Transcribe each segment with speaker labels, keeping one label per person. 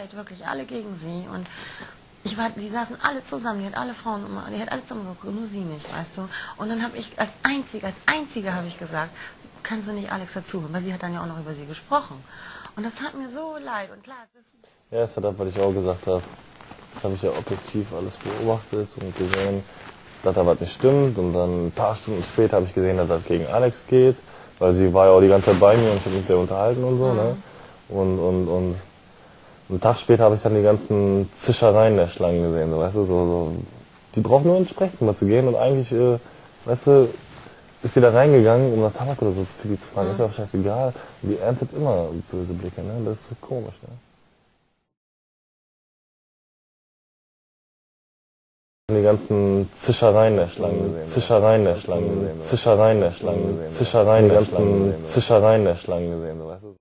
Speaker 1: leid, wirklich, alle gegen sie. Und die saßen alle zusammen, die hat alle Frauen, die hat alle zusammengeguckt, nur sie nicht, weißt du. Und dann habe ich als Einzige habe ich gesagt, kannst du nicht Alex dazuhören, weil sie hat dann ja auch noch über sie gesprochen. Und das tat mir so leid. Und klar,
Speaker 2: ja, ist ja das, was ich auch gesagt habe. Das habe ich ja objektiv alles beobachtet und gesehen, dass da was nicht stimmt. Und dann ein paar Stunden später habe ich gesehen, dass das gegen Alex geht, weil sie war ja auch die ganze Zeit bei mir und ich habe mit der unterhalten und so. Ne? Und einen Tag später habe ich dann die ganzen Zischereien der Schlangen gesehen, so, weißt du, so. Die brauchen nur ins Sprechzimmer zu gehen und eigentlich, weißt du, ist sie da reingegangen, um nach Tabak oder so für die zu fragen, ist ja auch scheißegal. Und die erntet immer böse Blicke, ne? Das ist so komisch, ne? Die ganzen Zischereien der Schlangen gesehen, Zischereien der Schlangen gesehen, Zischereien der Schlangen gesehen, Zischereien der Schlangen, Zischereien der Schlangen gesehen, so, weißt du.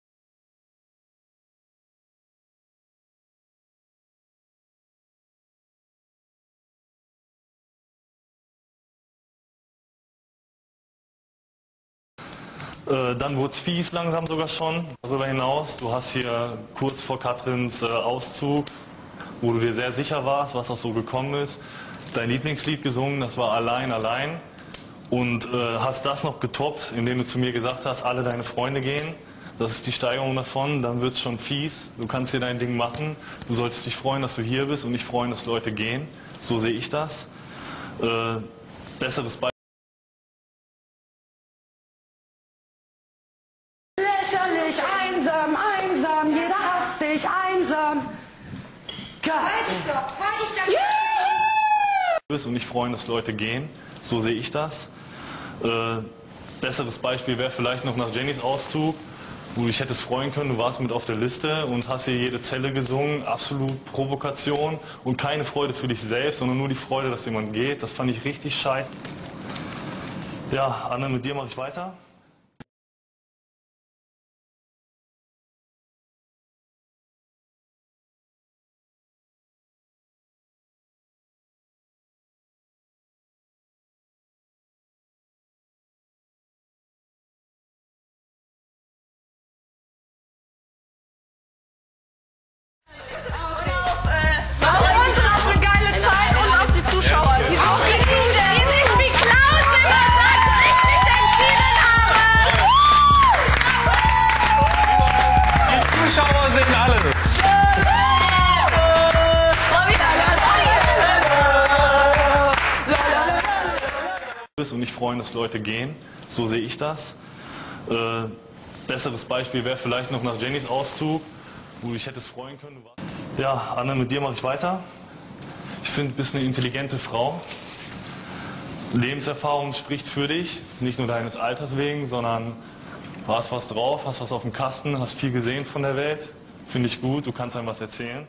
Speaker 3: Dann wurde es fies langsam sogar schon. Darüber hinaus, du hast hier kurz vor Katrins Auszug, wo du dir sehr sicher warst, was auch so gekommen ist, dein Lieblingslied gesungen, das war Allein, Allein. Und hast das noch getoppt, indem du zu mir gesagt hast, alle deine Freunde gehen. Das ist die Steigerung davon, dann wird es schon fies. Du kannst hier dein Ding machen. Du solltest dich freuen, dass du hier bist und nicht freuen, dass Leute gehen. So sehe ich das. Besseres Beispiel.
Speaker 4: Einsam, jeder hasst dich, einsam.
Speaker 3: Und nicht freuen, dass Leute gehen. So sehe ich das. Besseres Beispiel wäre vielleicht noch nach Jennys Auszug, wo du dich hättest freuen können, du warst mit auf der Liste und hast hier jede Zelle gesungen, absolut Provokation und keine Freude für dich selbst, sondern nur die Freude, dass jemand geht. Das fand ich richtig scheiße. Ja, Anne, mit dir mache ich weiter. Und nicht freuen, dass Leute gehen. So sehe ich das. Besseres Beispiel wäre vielleicht noch nach Jennys Auszug, wo du dich hättest freuen können. Ja, Anne, mit dir mache ich weiter. Ich finde, du bist eine intelligente Frau. Lebenserfahrung spricht für dich, nicht nur deines Alters wegen, sondern du hast was drauf, hast was auf dem Kasten, hast viel gesehen von der Welt. Finde ich gut, du kannst einem was erzählen.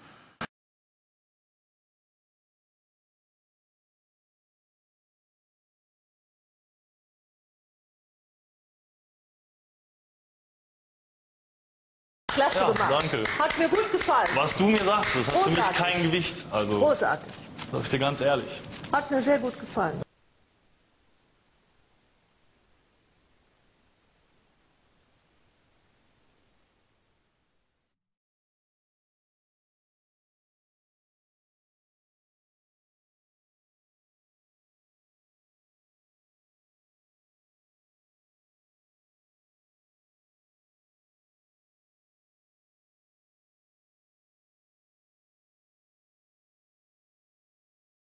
Speaker 4: Klasse
Speaker 3: Ja,
Speaker 4: gemacht.
Speaker 3: danke.
Speaker 4: Hat mir gut gefallen.
Speaker 3: Was du mir sagst, das hat für mich
Speaker 4: Großartig.
Speaker 3: kein Gewicht. Also,
Speaker 4: Großartig.
Speaker 3: sag ich dir ganz ehrlich.
Speaker 4: Hat mir sehr gut gefallen.